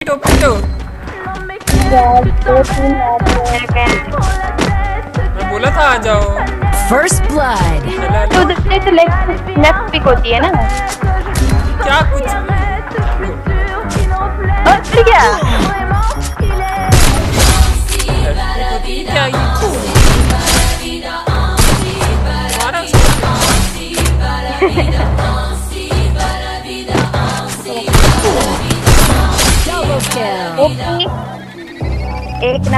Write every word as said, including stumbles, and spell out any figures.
पिटो पिटो। मैं बोला था आ जाओ। First blood. तो तो लेफ्ट लेफ्ट पिक होती है ना। क्या कुछ और फिर क्या? क्या ये Double kill. एक